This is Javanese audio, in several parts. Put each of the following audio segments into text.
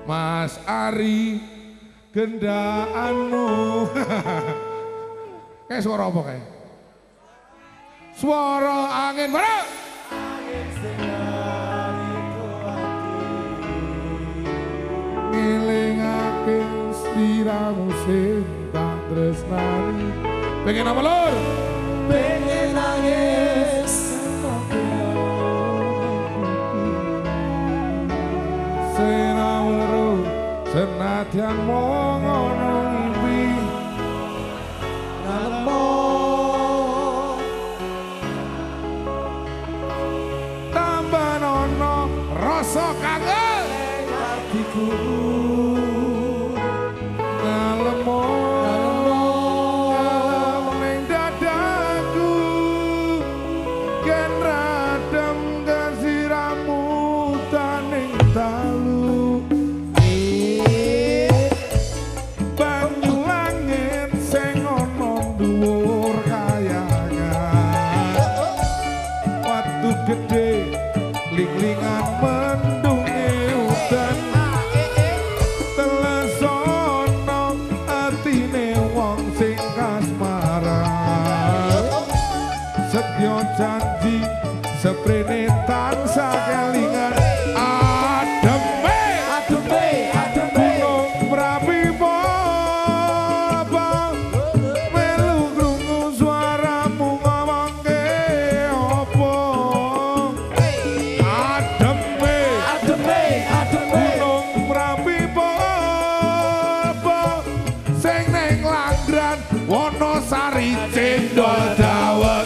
Mas Ari gendaanmu. Kayak suara apa kayak? Suara angin bareng. Ngilingake sliramu sing tak tresnani. Pengen apa lur? Pengen nangis Senawero senadyan mongono ngimpi namo tambah nono rasa kangen hatiku ngalemo ning dadaku gen radem kesiramu taning dalu banyu langit sing ana dhuwur kayangan watu gede ling-lingan mendunge udan telesono atine wong sing kasmaran setyo janji seprene tansah kelingan ademe gunung merapi apa melu krungu suaramu ngomongke apa ademe gunung merapi apa sing ning Langran Wonosari cendol dawet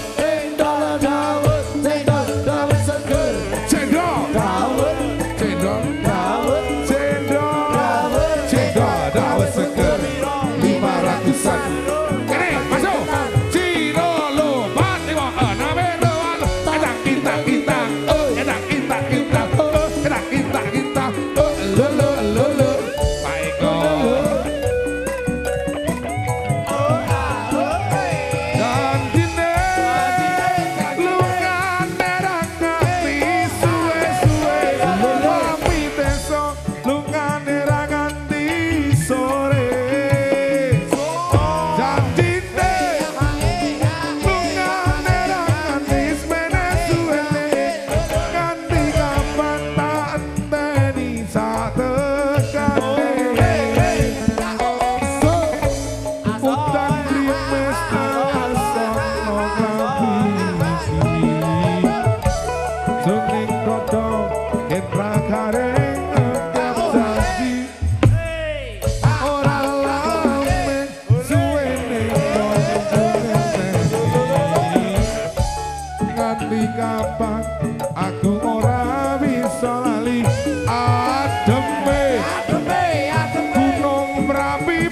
kapan aku ora bisa lali ademe gunung merapi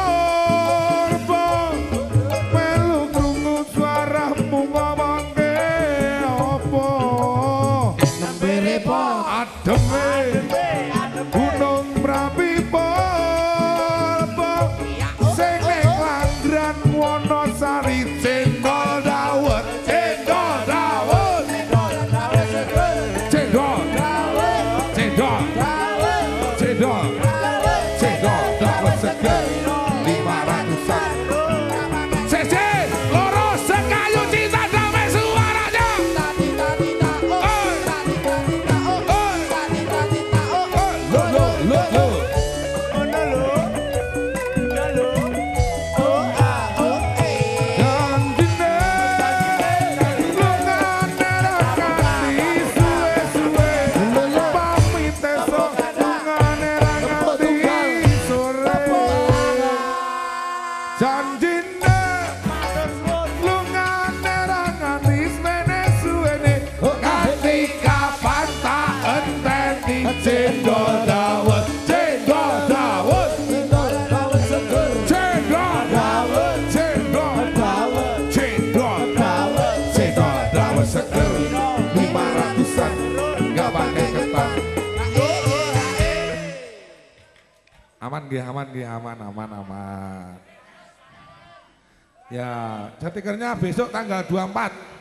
porpo melu krungu suaramu ngomongke apa nembere po ademe gunung merapi porpo sing ning Langran Wonosari cendol dawet aman. Ya, jatikernya besok tanggal 24.